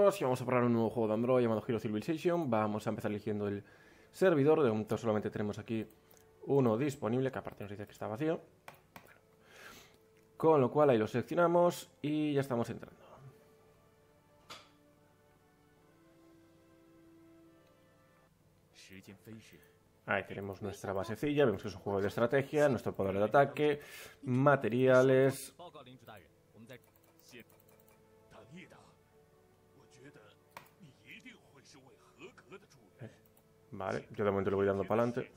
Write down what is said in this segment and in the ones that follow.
chicos, y vamos a probar un nuevo juego de Android llamado Hero Civilization. Vamos a empezar eligiendo el servidor. De momento solamente tenemos aquí uno disponible, que aparte nos dice que está vacío. Con lo cual ahí lo seleccionamos y ya estamos entrando. Ahí tenemos nuestra basecilla, vemos que es un juego de estrategia, nuestro poder de ataque, materiales. Vale, yo de momento le voy dando para adelante.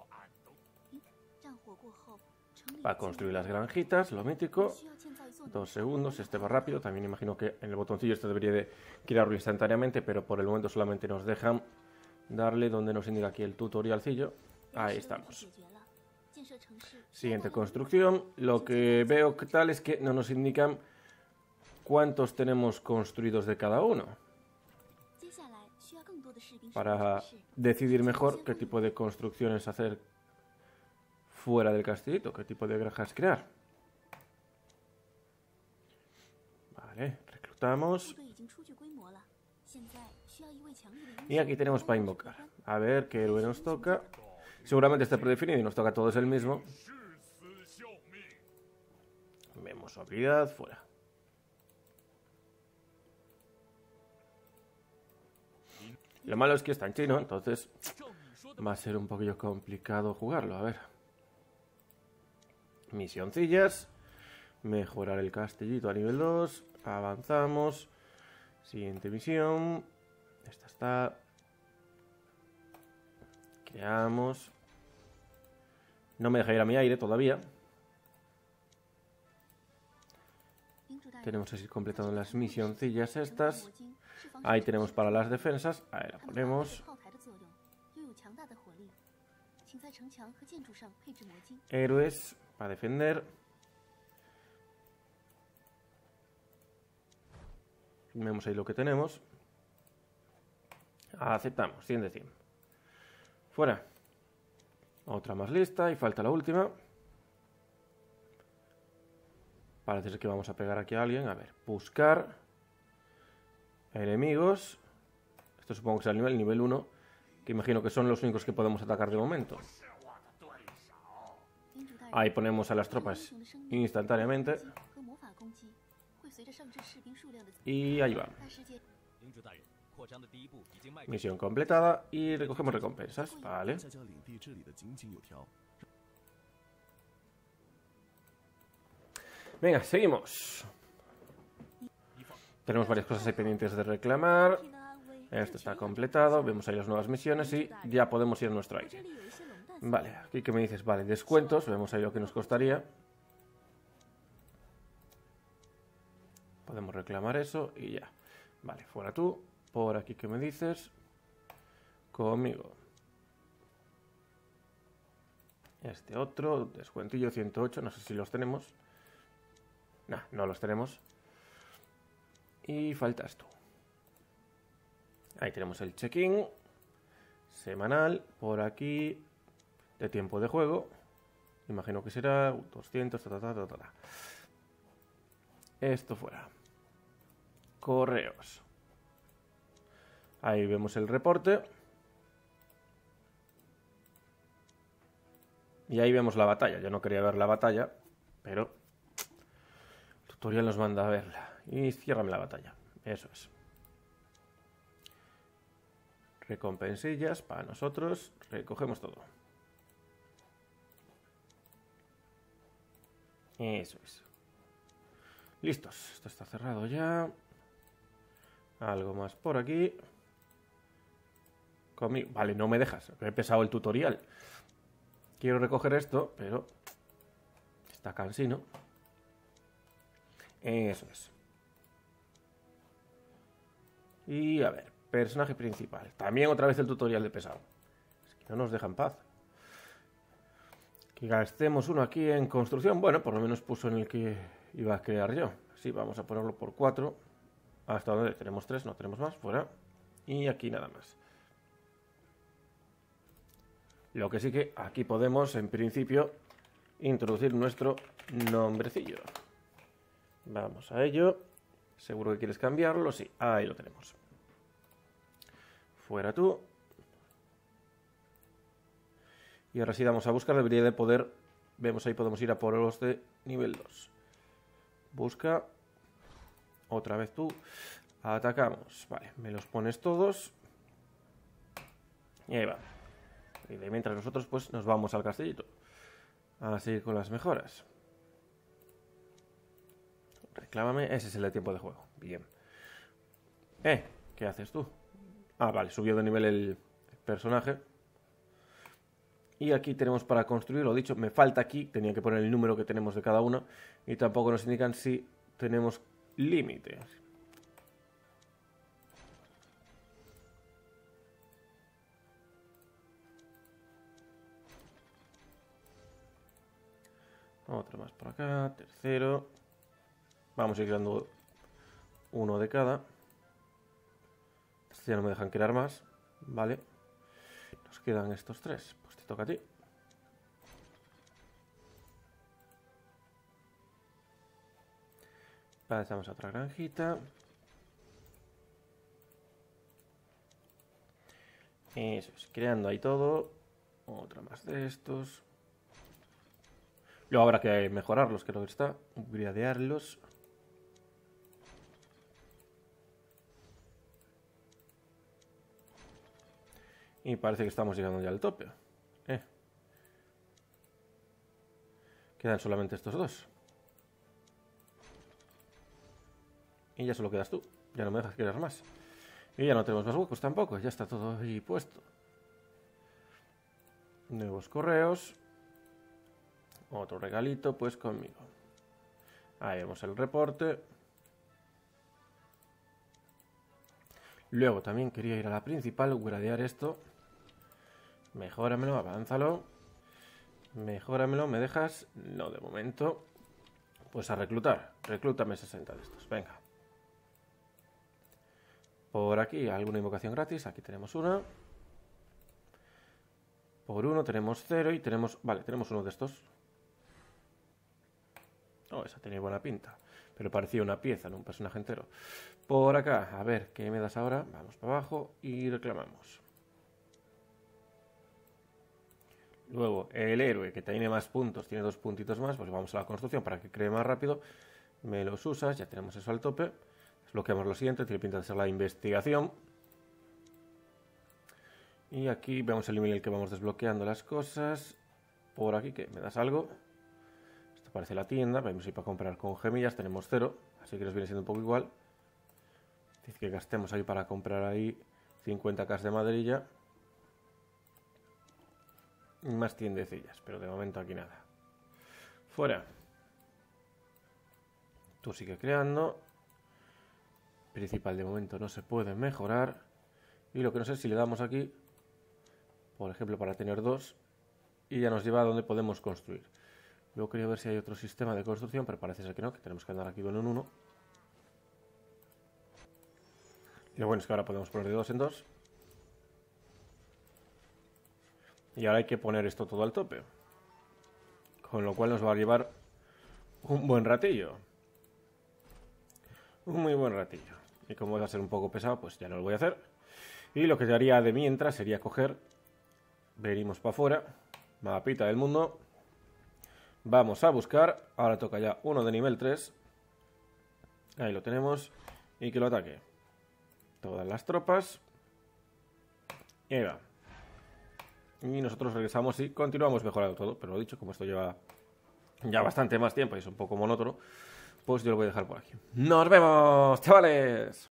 Para construir las granjitas, lo mítico. 2 segundos, este va rápido. También imagino que en el botoncillo este debería de crearlo instantáneamente, pero por el momento solamente nos dejan darle donde nos indica aquí el tutorialcillo. Ahí estamos. Siguiente construcción. Lo que veo que tal es que no nos indican cuántos tenemos construidos de cada uno, para decidir mejor qué tipo de construcciones hacer fuera del castillito, qué tipo de granjas crear. Vale, reclutamos. Y aquí tenemos para invocar. A ver qué héroe nos toca. Seguramente está predefinido y nos toca a todos el mismo. Vemos su habilidad, fuera. Lo malo es que está en chino, entonces va a ser un poquillo complicado jugarlo. A ver. Misioncillas. Mejorar el castillito a nivel 2. Avanzamos. Siguiente misión. Esta está. Creamos. No me deja ir a mi aire todavía. Tenemos así completado las misioncillas estas. Ahí tenemos para las defensas. Ahí la ponemos. Héroes para defender. Vemos ahí lo que tenemos. Aceptamos, 100 de 100. Fuera. Otra más lista y falta la última. Parece ser que vamos a pegar aquí a alguien. A ver, buscar enemigos. Esto supongo que será el nivel 1, que imagino que son los únicos que podemos atacar de momento. Ahí ponemos a las tropas instantáneamente. Y ahí vamos. Misión completada y recogemos recompensas. Vale. Venga, seguimos. Tenemos varias cosas ahí pendientes de reclamar. Esto está completado. Vemos ahí las nuevas misiones y ya podemos ir a nuestro aire. Vale, aquí que me dices, vale, descuentos. Vemos ahí lo que nos costaría. Podemos reclamar eso y ya. Vale, fuera tú. Por aquí que me dices. Conmigo. Este otro, descuentillo 108. No sé si los tenemos. Nah, no los tenemos. Y faltas tú. Ahí tenemos el check-in semanal. Por aquí, de tiempo de juego. Imagino que será 200. Esto fuera. Correos. Ahí vemos el reporte. Y ahí vemos la batalla. Yo no quería ver la batalla, pero el tutorial nos manda a verla. Y ciérrame la batalla. Eso es. Recompensillas para nosotros. Recogemos todo. Eso es. Listos. Esto está cerrado ya. Algo más por aquí. Conmigo. Vale, no me dejas. He pesado el tutorial. Quiero recoger esto, pero está cansino. Eso es. Y a ver, personaje principal. También otra vez el tutorial de pesado. Es que no nos deja en paz. Que gastemos uno aquí en construcción. Bueno, por lo menos puso en el que iba a crear yo. Sí, vamos a ponerlo por 4. Hasta donde tenemos 3, no tenemos más. Fuera. Y aquí nada más. Lo que sí que aquí podemos, en principio, introducir nuestro nombrecillo. Vamos a ello. ¿Seguro que quieres cambiarlo? Sí, ahí lo tenemos. Fuera tú. Y ahora sí vamos a buscar, debería de poder... Vemos ahí, podemos ir a por los de nivel 2. Busca. Otra vez tú. Atacamos. Vale, me los pones todos. Y ahí va. Y de mientras nosotros pues nos vamos al castellito. A seguir con las mejoras. Reclámame. Ese es el de tiempo de juego. Bien. ¿Qué haces tú? Ah, vale, subió de nivel el personaje. Y aquí tenemos para construir, lo dicho, me falta aquí, tenía que poner el número que tenemos de cada una. Y tampoco nos indican si tenemos límites. Otro más por acá, tercero. Vamos a ir creando uno de cada. Estos ya no me dejan crear más, vale. Nos quedan estos tres, pues te toca a ti. Pasamos a otra granjita. Eso es, creando ahí todo. Otra más de estos. Luego habrá que mejorarlos, creo que está. Upgradearlos. Y parece que estamos llegando ya al tope. Quedan solamente estos dos. Y ya solo quedas tú. Ya no me dejas crear más. Y ya no tenemos más huecos tampoco. Ya está todo ahí puesto. Nuevos correos. Otro regalito, pues conmigo. Ahí vemos el reporte. Luego también quería ir a la principal, upgradear esto. Mejóramelo, avánzalo. Mejóramelo, ¿me dejas? No, de momento. Pues a reclutar. Reclútame 60 de estos, venga. Por aquí, alguna invocación gratis. Aquí tenemos una. Por uno tenemos 0 y tenemos... Vale, tenemos uno de estos. Oh, esa tenía buena pinta. Pero parecía una pieza, no un personaje entero. Por acá, a ver, ¿qué me das ahora? Vamos para abajo y reclamamos. Luego, el héroe, que tiene más puntos, tiene 2 puntitos más. Pues vamos a la construcción para que cree más rápido. Me los usas, ya tenemos eso al tope. Desbloqueamos lo siguiente, tiene pinta de ser la investigación. Y aquí vemos el nivel en el que vamos desbloqueando las cosas. Por aquí, ¿qué? ¿Me das algo? Esto parece la tienda, vamos a ir para comprar con gemillas, tenemos 0, así que nos viene siendo un poco igual. Dice que gastemos ahí para comprar ahí 50k de maderilla. Y más tiendecillas, pero de momento aquí nada. Fuera. Tú sigue creando. Principal de momento no se puede mejorar. Y lo que no sé es si le damos aquí, por ejemplo, para tener 2, y ya nos lleva a donde podemos construir. Luego quería ver si hay otro sistema de construcción, pero parece ser que no, que tenemos que andar aquí de uno en uno. Y lo bueno es que ahora podemos poner de 2 en 2. Y ahora hay que poner esto todo al tope. Con lo cual nos va a llevar un buen ratillo. Un muy buen ratillo. Y como va a ser un poco pesado, pues ya no lo voy a hacer. Y lo que yo haría de mientras sería coger... Venimos para afuera. Mapita del mundo. Vamos a buscar. Ahora toca ya uno de nivel 3. Ahí lo tenemos. Y que lo ataque. Todas las tropas. Y ahí va. Y nosotros regresamos y continuamos mejorando todo. Pero lo dicho, como esto lleva ya bastante más tiempo y es un poco monótono, pues yo lo voy a dejar por aquí. ¡Nos vemos, chavales!